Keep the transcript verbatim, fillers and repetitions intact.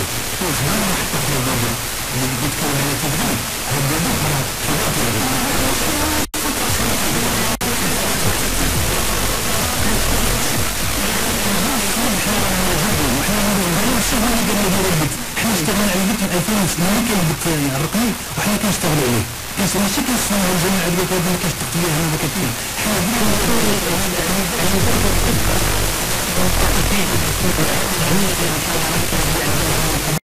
البيت كيف ما راح تاخذ البيت اللي بيتكلم على تدريب هذا بكره احنا اشتغلنا على البيت من ألفين وثمانية كان البيت الرقمي وحنا كنشتغلوا عليه كاين ماشي كنصنعوا الجماعه ديال الكوادر كتحط ليها هذا كثير حنا